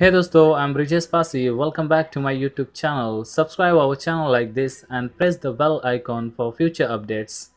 Hey dosto, I'm Brijesh Pasi. Welcome back to my YouTube channel. Subscribe our channel like this and press the bell icon for future updates.